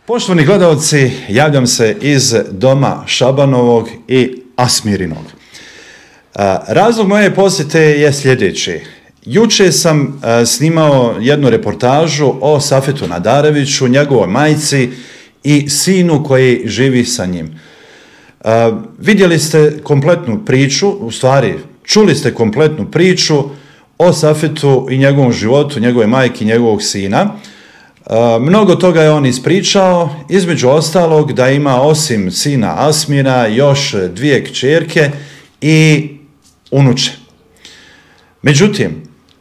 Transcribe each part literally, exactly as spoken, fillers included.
Poštovani gledalci, javljam se iz doma Šabanovog i Asmirinog. Razlog moje posjete je sljedeći. Juče sam snimao jednu reportažu o Safetu Nadareviću, njegovoj majci i sinu koji živi sa njim. Vidjeli ste kompletnu priču, u stvari čuli ste kompletnu priču o Safetu i njegovom životu, njegove majke i njegovog sina. Mnogo toga je on ispričao, između ostalog da ima osim sina Asmira još dvije kćerke i unuče. Međutim,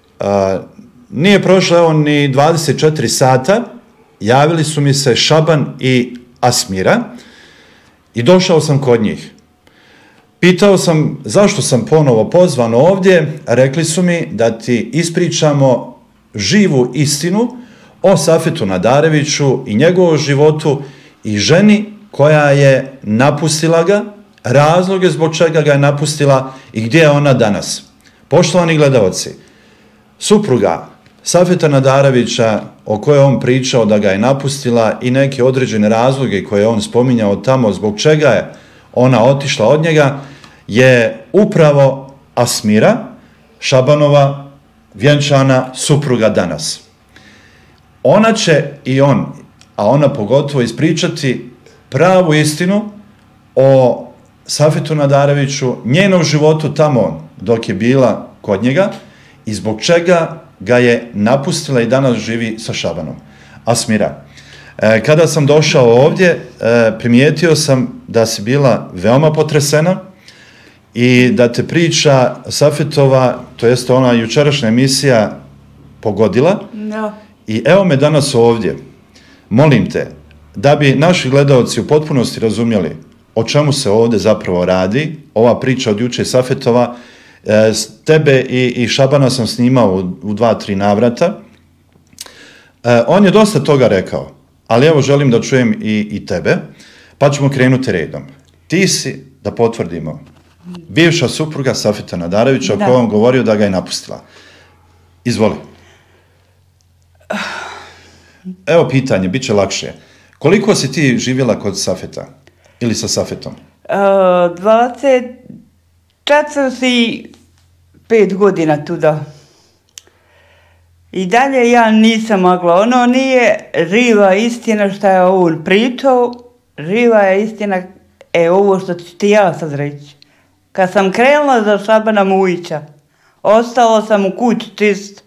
nije prošlo evo ni dvadeset četiri sata, javili su mi se Šaban i Asmira i došao sam kod njih. Pitao sam zašto sam ponovo pozvan ovdje, rekli su mi da ti ispričamo živu istinu o Safetu Nadareviću i njegovom životu i ženi koja je napustila ga, razloge zbog čega ga je napustila i gdje je ona danas. Poštovani gledalci, supruga Safeta Nadarevića o kojoj on pričao da ga je napustila i neke određene razloge koje je on spominjao tamo zbog čega je ona otišla od njega je upravo Asmira, Šabanova vjenčana supruga danas. Ona će i on, a ona pogotovo, ispričati pravu istinu o Safetu Nadareviću, njenom životu tamo dok je bila kod njega i zbog čega ga je napustila i danas živi sa Šabanom. Asmira, kada sam došao ovdje, primijetio sam da si bila veoma potresena i da te priča Safetova, to jest ona jučerašnja emisija, pogodila. Da. I evo me danas ovdje. Molim te, da bi naši gledalci u potpunosti razumjeli o čemu se ovdje zapravo radi, ova priča od juče Safetova, e, tebe i, i Šabana sam snimao u, u dva, tri navrata. E, on je dosta toga rekao, ali evo želim da čujem i, i tebe, pa ćemo krenuti redom. Ti si, da potvrdimo, bivša supruga Safeta Nadarevića o kojoj on govorio da ga je napustila. Izvoli. Evo pitanje, bit će lakše. Koliko si ti živjela kod Safeta? Ili sa Safetom? Uh, dvadeset četrdeset pet godina tuda. I dalje ja nisam mogla. Ono nije živa istina što je on pričao. Živa je istina, e ovo što ću ti ja sad reći. Kad sam krenula za Šabana Mujića, ostalo sam u kući čist.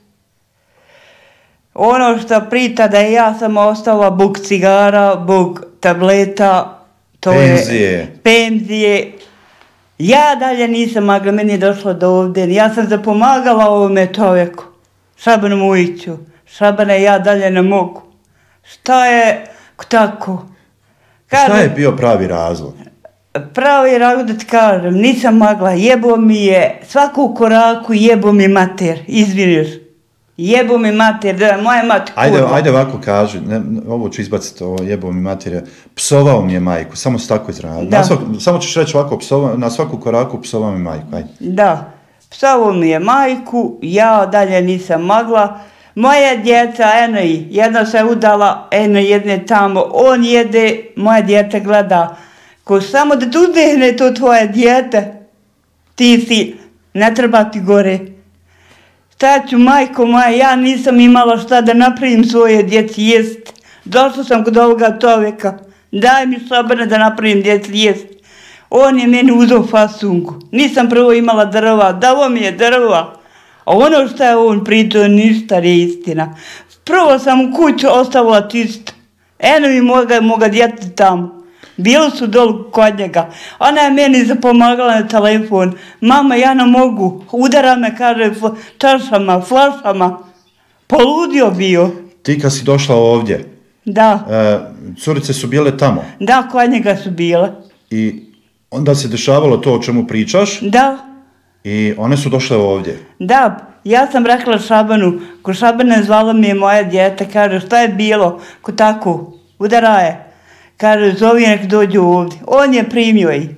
Ono što prita da ja sam ostala bog cigara, bog tableta, to penzije. je penzije. Ja dalje nisam mogla, meni je došlo do ovdje. Ja sam zapomagala ovome čovjeku, Šabanu Mujiću. Šabane, ja dalje ne mogu. Šta je tako? Kažem, šta je bio pravi razlog? Pravi razlog da ti kažem, nisam mogla, jebo mi je, svaku koraku jebo mi mater, izviniš. Jebo mi mater, da je moja mater ajde, ajde ovako kaži, ne, ovo ću izbaciti, ovo jebo mi mater, psovao mi je majku, samo se tako izraziti. Samo ćeš reći ovako, psova, na svaku koraku psovao mi majku, ajde. Da, psovao mi je majku, ja dalje nisam mogla. Moja djeca, eno i, jedna se udala, eno jedne tamo, on jede, moja djeca gleda. Ko samo da tu udehne to tvoje dijete, ti si, ne treba ti gore. Šta ću, majko moja, ja nisam imala šta da napravim svoje djeci jest. Došla sam kod ovoga čovjeka, daj mi Šabana da napravim djeci jest. On je meni uzeo fasungu, nisam prvo imala drva, davo mi je drva. A ono što je on pričao, ništa nije istina. Prvo sam u kuću ostavila čisto, eno mi moga, moga djeti tamo. Bili su dolu kod njega. Ona je meni zapomagala na telefon. Mama, ja ne mogu. Udara me, kaže, čašama, flašama. Poludio bio. Ti kad si došla ovdje, da. E, curice su bile tamo? Da, kod njega su bile. I onda se dešavalo to o čemu pričaš? Da. I one su došle ovdje? Da, ja sam rekla Šabanu, ko Šabana zvala mi je moja djeta, kaže, šta je bilo? Ko tako, udara je. Kaže, zovi nek dođu ovdje. On je primio i.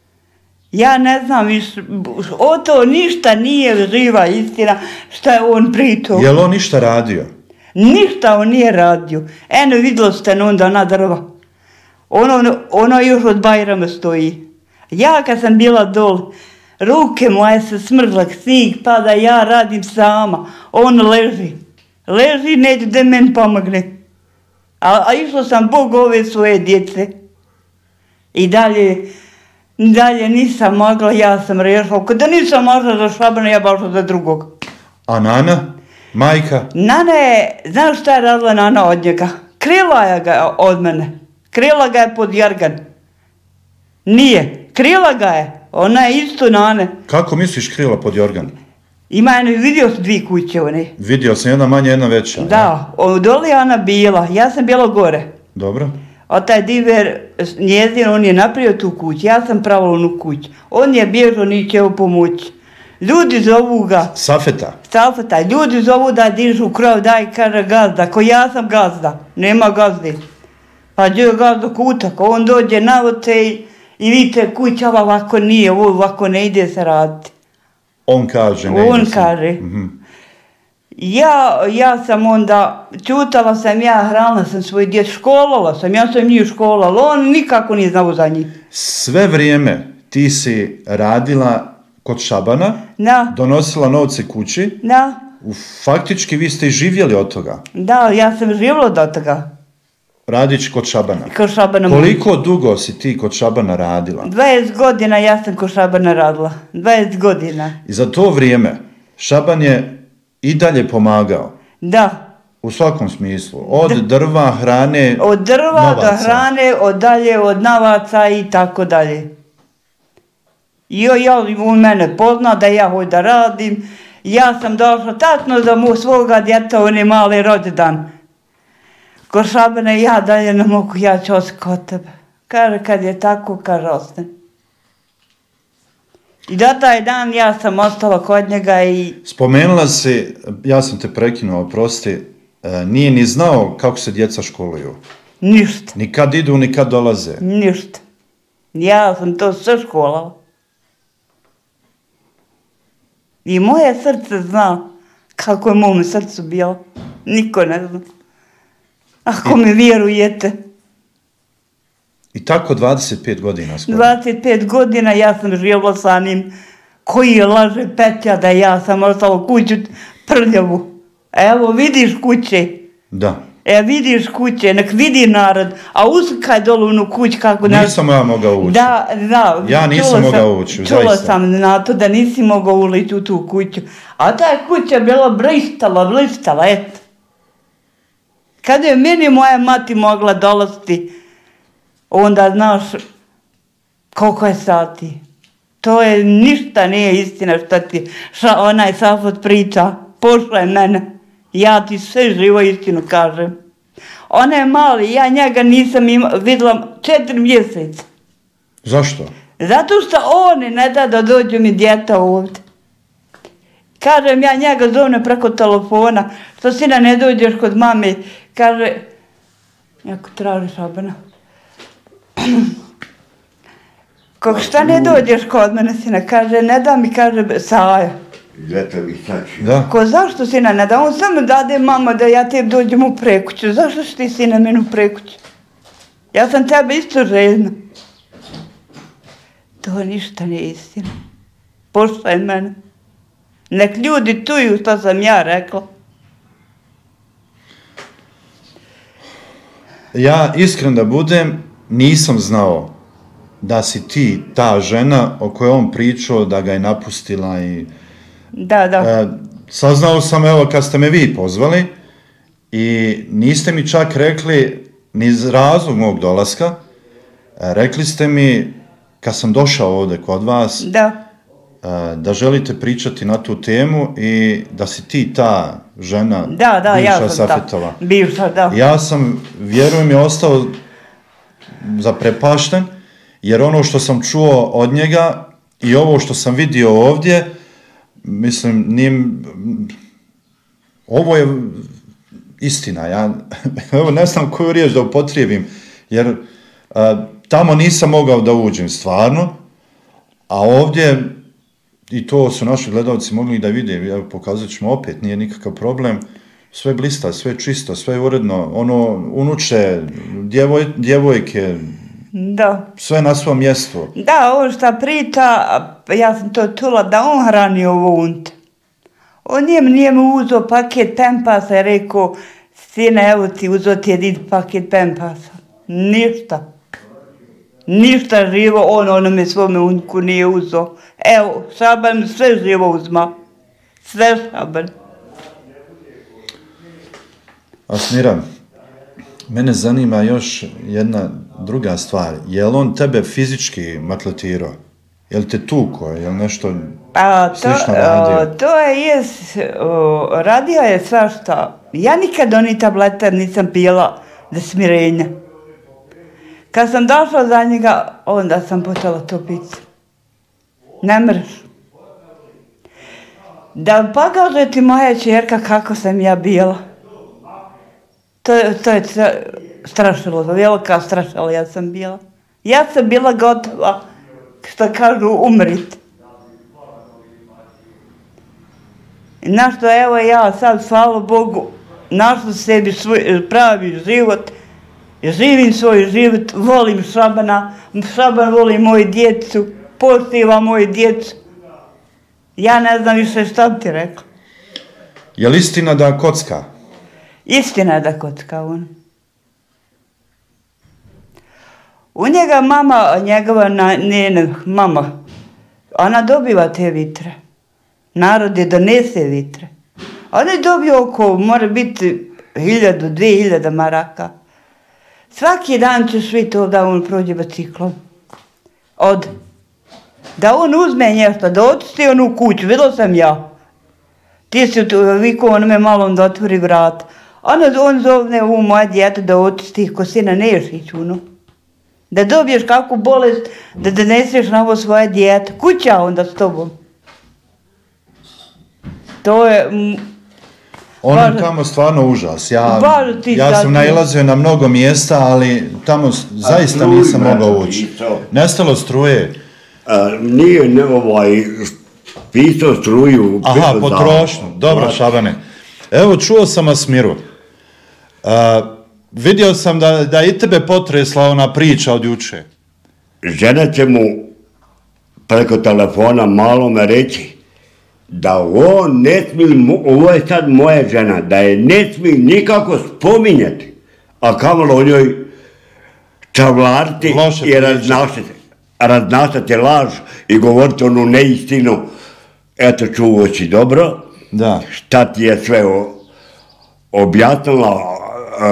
Ja ne znam više, o to ništa nije živa istina što je on pričao. Je li on ništa radio? Ništa on nije radio. Eno, vidjelo ste onda na drva. Ono, ono još od Bajrama stoji. Ja kad sam bila dol, ruke moje se smrzlak, snijeg pada, ja radim sama. On leži. Leži, neće da meni pomogne. A, a išla sam Bog ove svoje djece. I dalje, dalje nisam mogla, ja sam rešla. Kada nisam mogla za Šabana, ja bašla za drugog. A Nana? Majka? Nana je, znaš šta je radila Nana od njega? Krila je ga od mene. Krila ga je pod jargan. Nije. Krila ga je. Ona je isto Nane. Kako misliš krila pod jorgan? Ima jedno, vidio su dvije kuće one. Vidio sam, jedna manja, jedna veća. Da, ja? Dole je ona bila, ja sam bila gore. Dobro. A taj diver, njezin, on je napravio tu kuću, ja sam pravila onu kuću. On je bježao, nije ćeo pomoći. Ljudi zovu ga. Safeta? Safeta, ljudi zovu da dižu krov, daj, kaže gazda, ko ja sam gazda, nema gazde. Pa gdje je gazda kutak, on dođe na oce i, i vidite kuća ovako nije, ovo ovako ne ide se raditi. On kaže, ne On ide se. kaže. Mm-hmm. Ja, ja sam onda, čutala sam ja, hranila sam svoj djece, školala sam, ja sam njih školala, on nikako nije znao za njih. Sve vrijeme ti si radila kod Šabana, Da. donosila novce kući, Da. faktički vi ste i živjeli od toga. Da, ja sam živjela do toga. Radić kod Šabana. Kod Šabana. Koliko dugo si ti kod Šabana radila? dvadeset godina ja sam kod Šabana radila. dvadeset godina. I za to vrijeme Šaban je i dalje pomagao. Da. U svakom smislu. Od D- drva, hrane, Od drva novaca. do hrane, od dalje, od novaca i tako dalje. I ja, on mene pozna da ja hoću da radim. Ja sam došla tačno za mu svoga djeta, on je mali rođendan. Ko Šabana, ja dalje ne mogu, ja ću ostati kod tebe. Kaže, kad je tako, kaže, ostane. I do taj dan ja sam ostala kod njega i... Spomenula si, ja sam te prekinuo, oprosti, e, nije ni znao kako se djeca školuju. Ništa. Ni kad idu, ni kad dolaze. Ništa. Ja sam to sve školala. I moje srce zna kako je mome srcu bilo. Niko ne zna. Ako mi vjerujete. I tako dvadeset pet godina skoro. dvadeset pet godina ja sam živjela sa njim. Koji je laže petlja da ja sam ostala kuću prljavu. Evo vidiš kuće. Da. E vidiš kuće, nek vidi narod. A uskaj dolu onu kuć kako... Nisam ja mogao ući. Da, da. Ja nisam čula mogao sam, ući, Čula zaista. sam na to da nisi mogao ulići u tu kuću. A ta kuća je bila blistala, blistala, eto. Kada je meni moja mati mogla dolaziti, onda znaš koliko je sati. To je ništa nije istina što ti ša, onaj Safot priča. Pošla je mene. Ja ti sve živo istinu kažem. Ona je mali, ja njega nisam ima, vidjela četiri mjeseca. Zašto? Zato što on ne da da dođe mi djeta ovdje. Kažem, ja njega zovem preko telefona, što sina ne dođeš kod mame, kaže, jako traži Šabana. Kako šta ne dođeš kod mene, sina, kaže, ne da mi, kaže, Saja. Da. Ko zašto sina ne da, on samo dade mama da ja tebi dođem u prekuću, zašto si ti sina meni u prekuću? Ja sam tebe isto željna. To ništa nije istina. Pošla je mene. Nek ljudi čuju što sam ja rekla. Ja iskren da budem, nisam znao da si ti ta žena o kojoj on pričao da ga je napustila i... Da, da. E, saznao sam evo kad ste me vi pozvali i niste mi čak rekli ni razlog mog dolaska. E, rekli ste mi kad sam došao ovdje kod vas Da. e, da želite pričati na tu temu i da si ti ta žena, Da, da, bivša ja sam Safetova. ta. Bivša, da. Ja sam, vjerujem, je ostao zaprepašten, jer ono što sam čuo od njega i ovo što sam vidio ovdje, mislim, nije, ovo je istina, ja evo ne znam koju riječ da upotrijebim, jer a, tamo nisam mogao da uđem stvarno, a ovdje, i to su naši gledalci mogli da vide, evo pokazat ćemo opet, nije nikakav problem, sve blista, sve čisto, sve uredno, ono, unuče, djevoj, djevojke, Da. sve na svom mjestu. Da, on šta priča, ja sam to čula, da on hrani ovo unte. On nije, nije mu uzeo paket pempasa i rekao, sine, evo ti uzeo ti jedan paket pempasa. Ništa. Ništa živo on onome svome unku nije uzeo. Evo, Šaban sve živo uzma. Sve Šaban. Asmira, mene zanima još jedna druga stvar. Je li on tebe fizički maltretirao? Je li te tuko? Je li nešto A, to, slično radio? o, to je, jes, o, radio je svašta. Ja nikad oni tablete nisam pila za smirenje. Kad sam došla za njega, onda sam počela to piti. Ne mreš. Da pokaže ti moja čerka kako sam ja bila. To, to je strašilo, velika strašila ja sam bila. Ja sam bila gotova, što kažu, umrit. Našto evo ja sad, hvala Bogu, našla sebi svoj pravi život, živim svoj život, volim Šabana, Šaban voli moju djecu, poštiva moju djecu. Ja ne znam više šta bi ti rekla. Je li istina da kocka? Istina je da kocka on. U njega mama, njegova njena mama, ona dobiva te vitre. Narod je donese vitre. On je dobio oko, mora biti hiljadu, dvije hiljada maraka. Svaki dan ćeš vidjeti to da on prođe biciklom. Od. Da on uzme nešto, da očisti onu kuću, vidjela sam ja. Ti si vikao onome malom da otvori vrat. Onda on zovne ovu moja djeta da očisti ko sina Nešić, ono. Da dobiješ kakvu bolest, da doneseš na ovo svoje djete. Kuća onda s tobom. To je... On je tamo stvarno užas. Ja, Baš ti ja sad- sam nailazio na mnogo mjesta, ali tamo s- zaista struju nisam nešto mogao ući. pisao. Nestalo struje. A, nije ne, ovaj, pisao struju. Aha, pisao za- potrošnju. Dobro, Znači, Šabane. Evo, čuo sam Asmiru. A, vidio sam da, da i tebe potresla ona priča od juče. Žena će mu preko telefona malome reći da on ne smije, mo- ovo je sad moja žena, da je ne smije nikako spominjati, a kamalo o njoj čavlariti Loše i priče. raznašati, raznašati laž i govoriti onu neistinu. Eto, čuo si dobro, Da. šta ti je sve o- objasnila, e,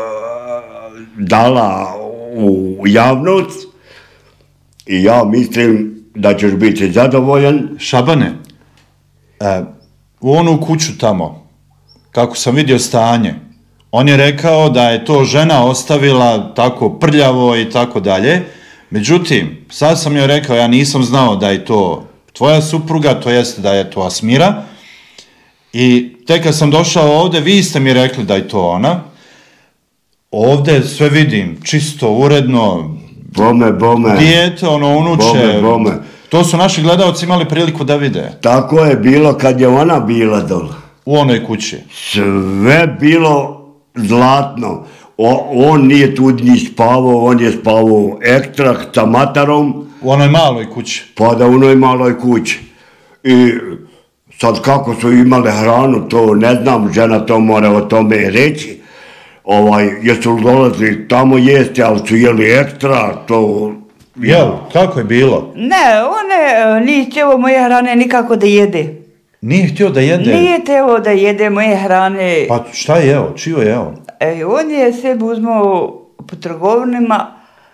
dala u javnost i ja mislim da ćeš biti zadovoljan. Šabane, e, u onu kuću tamo, kako sam vidio stanje, on je rekao da je to žena ostavila tako prljavo i tako dalje. Međutim, sad sam joj rekao, ja nisam znao da je to tvoja supruga, to jest da je to Asmira. I tek kad sam došao ovdje, vi ste mi rekli da je to ona. Ovdje sve vidim, čisto, uredno, Bome, bome. dijete, ono, unuče. Bome, bome. To su naši gledalci imali priliku da vide Tako je bilo kad je ona bila dole. u onoj kući. Sve bilo zlatno. O, on nije tu ni spavao, on je spavao ekstrah sa matarom, U onoj maloj kući. pa da u onoj maloj kući. I sad kako su imali hranu, to ne znam, žena to mora o tome reći. Ovaj, jesu li dolazili tamo jesti, ali su jeli ekstra, to... Jel, kako je bilo? Ne, one nije htjelo moje hrane nikako da jede. Nije htio da jede? Nije htjelo da jede moje hrane. Pa šta je jeo? Čiju je jeo? E, on je sebi uzmao po trgovinama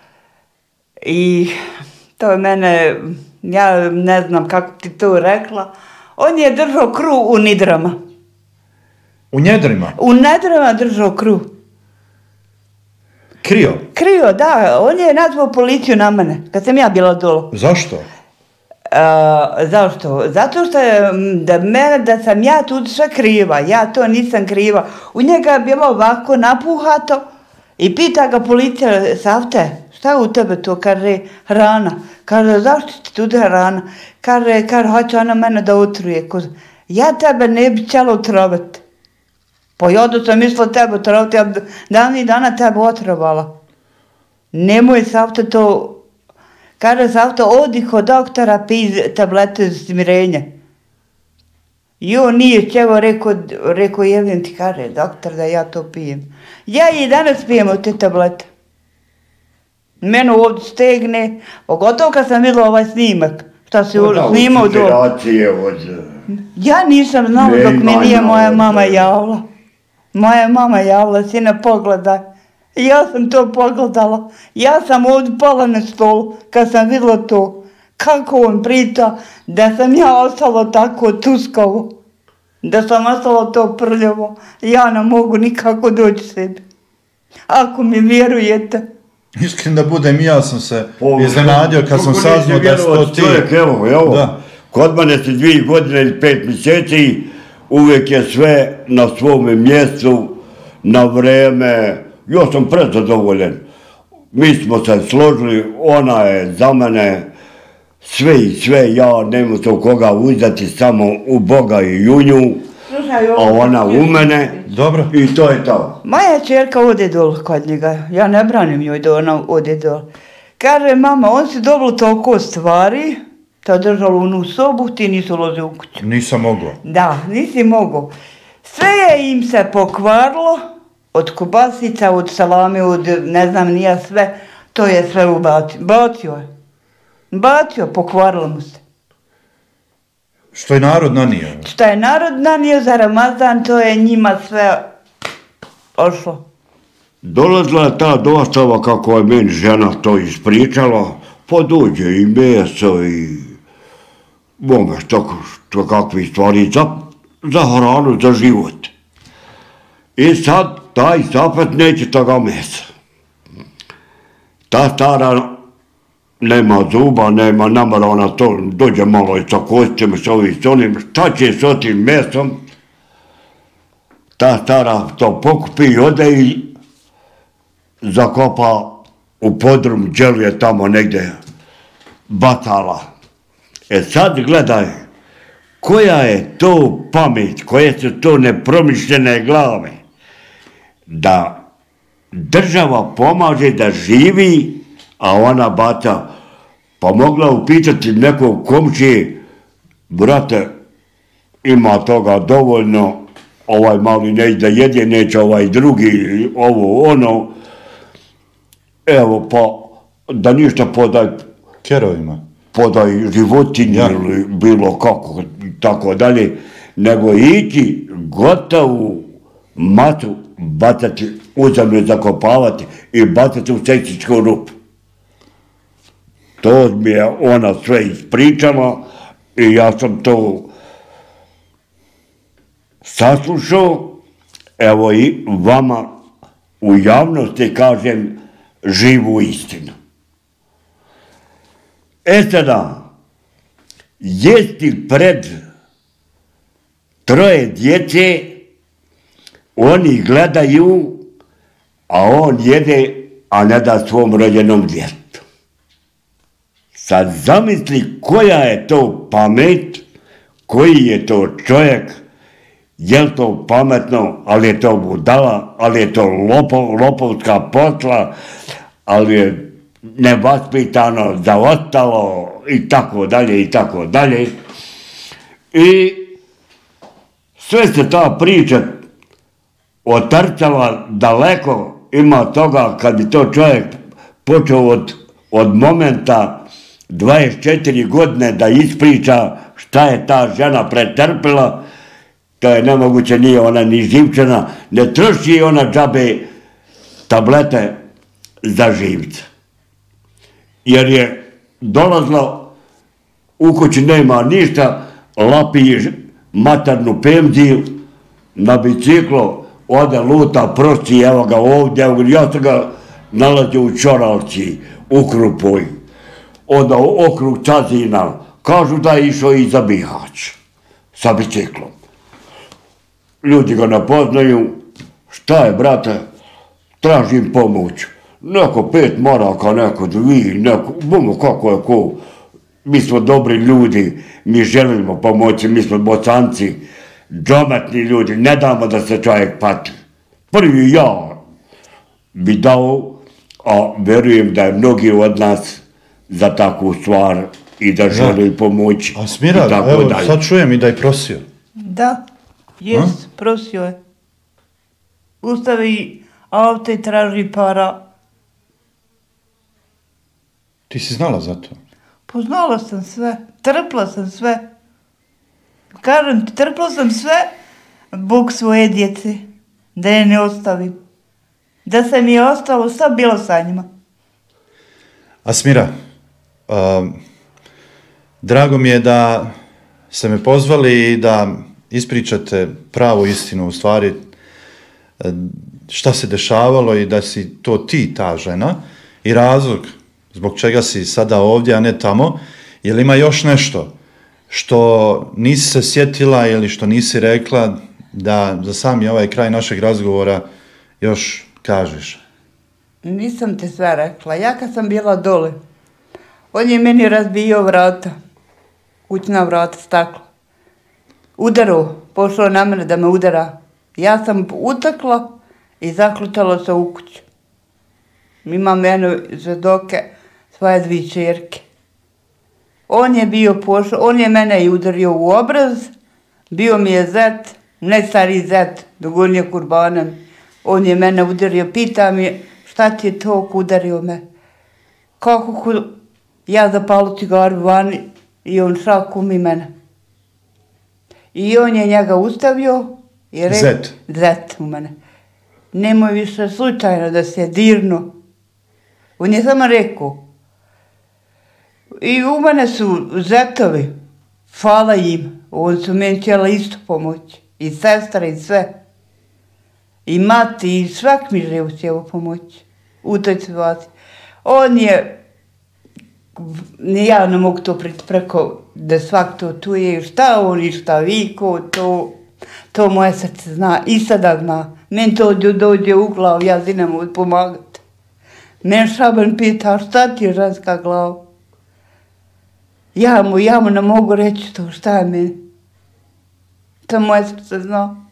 i to je mene, ja ne znam kako ti to rekla, on je držao kru u nidrama. U njedrima? U nidrama držao kru. Krio? Krio, da, on je nazvao policiju na mene, kad sam ja bila dolo. Zašto? A, zašto? Zato što je, m, da, mene, da sam ja tu sve kriva, ja to nisam kriva. U njega je bilo ovako napuhato i pita ga policija, Savte, šta je u tebe to? Kaže, hrana. Kaže, zašto ti tu hrana? Kaže, kaže, hoće ona mene da utruje. Kaže, ja tebe ne bi htjela otrovati. Po jodu sam mislila tebe otrovati, a davnih dana tebe otrovala. Nemoj Savta to, kaže Savta, odi kod doktora, pij tablete za smirenje. Jo, nije ćevo, rekao, rekao Jelin ti kaže, doktor, da ja to pijem. Ja i danas pijem te tablete. Mene ovdje stegne, pogotovo kad sam vidjela ovaj snimak, šta se snimao do... Ja nisam znala dok me nije moja mama javila. Moja mama javila, sine, pogledaj. Ja sam to pogledala. Ja sam ovdje pala na stolu kad sam vidjela to. Kako on priča da sam ja ostala tako tuskavo. Da sam ostala to prljavo. Ja ne mogu nikako doći sebi. Ako mi vjerujete. Iskren da budem, ja sam se iznenadio kad sam saznao da si to ti. Čovjek, evo, evo. Kod mene si dvije godine ili pet mjeseci, uvijek je sve na svome mjestu, na vreme. Ja sam prezadovoljen. Mi smo se složili, ona je za mene sve i sve, ja nemam se u koga uzeti, samo u Boga i u nju, a ona u mene. Dobro. I to je to. Moja čerka ode dol kod njega, ja ne branim joj da ona ode dol. Kaže, mama, on si dobilo toliko stvari, ta držala onu sobu, ti nisi ulazio u kuću. Nisam mogla. Da, nisi mogao. Sve je im se pokvarilo, od kobasica, od salame, od ne znam nija sve, to je sve ubacio. Bacio je. Bacio, pokvarilo mu se. Što je narod nanio? Što je narod nanio za Ramazan, to je njima sve ošlo. Dolazila je ta dostava kako je meni žena to ispričala, pa dođe i meso i boga što kakvi stvari za, za hranu, za život. I sad taj zapet neće toga mesa. Ta stara nema zuba, nema namara, ona to dođe malo i sa kostima, s ovim s onim, šta će s otim mesom? Ta stara to pokupi i ode i zakopa u podrum, dželuje tamo negdje batala. E sad gledaj, koja je to pamet, koje su to nepromišljene glave, da država pomaže da živi, a ona bata, pa mogla upitati nekog komšije, brate, ima toga dovoljno, ovaj mali neće da jede, neće ovaj drugi, ovo ono, evo pa da ništa podaj kerovima, podaj životinje ili bilo kako, tako dalje, nego ići gotovu matu bacati u zemlju, zakopavati i bacati u seksičku rupu. To mi je ona sve ispričala i ja sam to saslušao. Evo i vama u javnosti kažem živu istinu. E sada, jesti pred troje djece, oni gledaju, a on jede, a ne da svom rođenom djetetu. Sad zamisli koja je to pamet, koji je to čovjek, je li to pametno, ali je to budala, ali je to lopov, lopovska posla, ali je nevaspitano, zaostalo i tako dalje i tako dalje. I sve se ta priča otrcala daleko, ima toga kad bi to čovjek počeo od, od momenta dvadeset četiri godine da ispriča šta je ta žena pretrpila, to je nemoguće, nije ona ni živčana, ne troši ona džabe tablete za živce. Jer je dolazla, u kući nema ništa, lapi maternu penziju, na biciklo, ode luta, prosti, evo ga ovdje, ja sam ga nalazio u Čoralci, u Krupoj, onda okrug Čazina, kažu da je išao i za Bihać sa biciklom. Ljudi ga ne poznaju, šta je, brate, tražim pomoć. Neko pet maraka, neko dvi, neko, bomo kako je ko. Mi smo dobri ljudi, mi želimo pomoći, mi smo Bosanci, džometni ljudi, ne damo da se čovjek pati. Prvi ja bi dao, a verujem da je mnogi od nas za takvu stvar i da želi pomoći. A Smira, evo, sad čujem i da je prosio. Da, jest, prosio je. Ustavi auto i traži para. Ti si znala za to? Poznala sam sve, trpla sam sve. Kažem ti, trpla sam sve zbog svoje djece, da je ne ostavim. Da sam je ostalo, sad bila sa njima. A Smira, uh, drago mi je da ste me pozvali i da ispričate pravu istinu, u stvari šta se dešavalo i da si to ti, ta žena, i razlog zbog čega si sada ovdje, a ne tamo. Jel ima još nešto što nisi se sjetila ili što nisi rekla da za sami ovaj kraj našeg razgovora još kažeš? Nisam ti sve rekla. Ja kad sam bila dole, on je meni razbio vrata, kućna vrata, stakla. Udarao, pošao na mene da me udara. Ja sam utekla i zaključala se u kuću. Imam jedno žedoke, svoje dvije čerke. On je bio pošao, on je mene i udario u obraz, bio mi je zet, ne stari zet, dogonio kurbanom. On je mene udario, pita mi šta ti je to udario me. Kako ku... Ja zapalu cigaru vani i on šaku mi mene. I on je njega ustavio i rekao... Zet? Zet u mene. Nemoj više slučajno da se dirnu. On je samo rekao. I u mene su zetovi. Hvala im. On su meni htjela isto pomoći. I sestra i sve. I mati i svak mi ževo htjelo pomoći. U toj situaciji. On je... Ja ne mogu to priti preko da svak to tuje. Šta on i šta viko, to... To moje srce zna. I sada zna. Meni to dođe u glavu, ja zi ne mogu pomagati. Mene Šaban pita, šta ti je ženska glava? Ja mu, ja mu ne mogu reći to, šta je meni? To moje srce zna.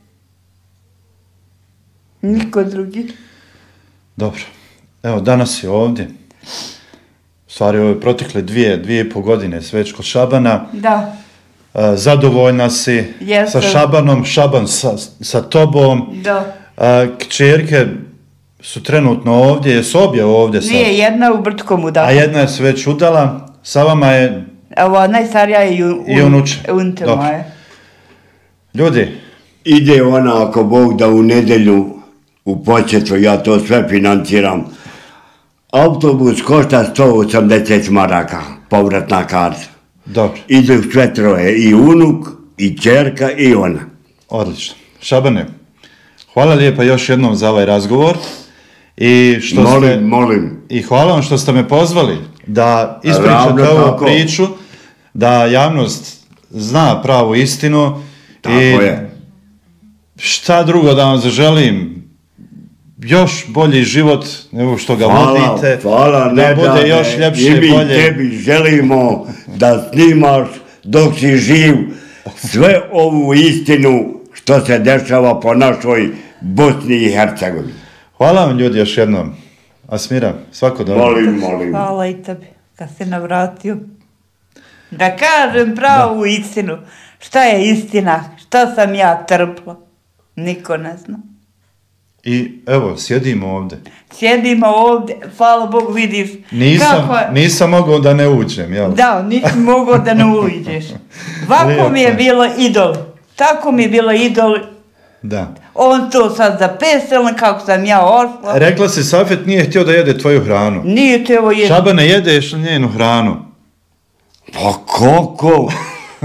Niko drugi. Dobro. Evo, danas je ovdje. U stvari, ove protekle dvije, dvije i pol godine sveć kod Šabana. Da. Uh, zadovoljna si Jesam. sa Šabanom, Šaban sa, sa tobom. Da. Uh, kćerke su trenutno ovdje, jesu obje ovdje sad? Nije, jedna u Brčkom udala. A jedna je se već udala, sa vama je... Evo, najstarija je i, un, i unuče. Unte moje. Ljudi. Ide ona, ako Bog da u nedjelju u početku, ja to sve financiram. Autobus košta sto osamdeset maraka, povratna karta. Dobro. Idu sve troje, i unuk, i čerka, i ona. Odlično. Šabane, hvala lijepa još jednom za ovaj razgovor. I što molim, ste, molim. I hvala vam što ste me pozvali da ispričate ovu priču, da javnost zna pravu istinu. Tako i je. Šta drugo da vam zaželim? Još bolji život nego što ga hvala, vodite. Hvala, da ne bude da još ne. ljepše, I mi bolje. tebi želimo da snimaš dok si živ sve ovu istinu što se dešava po našoj Bosni i Hercegovini. Hvala vam ljudi još jednom. Asmira, svako dobro. Molim, molim. Hvala i tebi, kad se navratio. Da kažem pravu da. istinu. Šta je istina? Šta sam ja trpla? Niko ne zna. I evo, sjedimo ovdje. Sjedimo ovdje, hvala Bogu, vidiš. Nisam, kako... nisam mogao da ne uđem, jel? Da, nisi mogao da ne uđeš. Ovako mi je bilo idol. Tako mi je bilo idol. Da. On to sad zapesel, kako sam ja ošla. Rekla si, Safet nije htio da jede tvoju hranu. Nije te ovo jede. Šabane, jedeš li njenu hranu? Pa kako?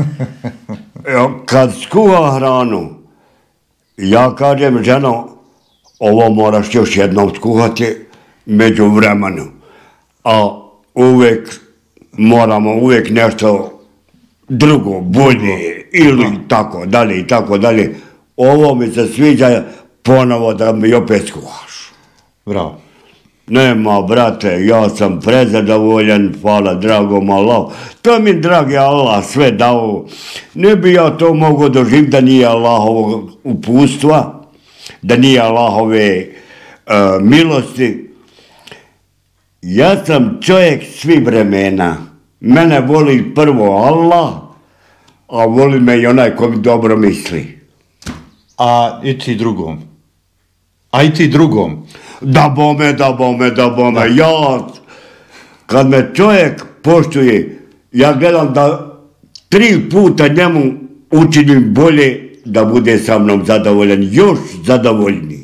Kad skuha hranu, ja kažem, ženo, ovo moraš još jednom skuhati među vremenu. A uvijek moramo uvijek nešto drugo, bolje, ili tako dalje i tako dalje. Ovo mi se sviđa ponovo da mi opet skuhaš. Bravo. Nema, brate, ja sam prezadovoljan, hvala dragom Allahu. To mi, dragi Allah, sve dao. Ne bi ja to mogao doživjeti da nije Allahovog upustva, da nije Allahove uh, milosti. Ja sam čovjek svih vremena. Mene voli prvo Allah, a voli me i onaj ko mi dobro misli. A i ti drugom. A i ti drugom. Da bome, da bome, da bome. Da. Ja, kad me čovjek poštuje, ja gledam da tri puta njemu učinim bolje da bude sa mnom zadovoljan, još zadovoljniji.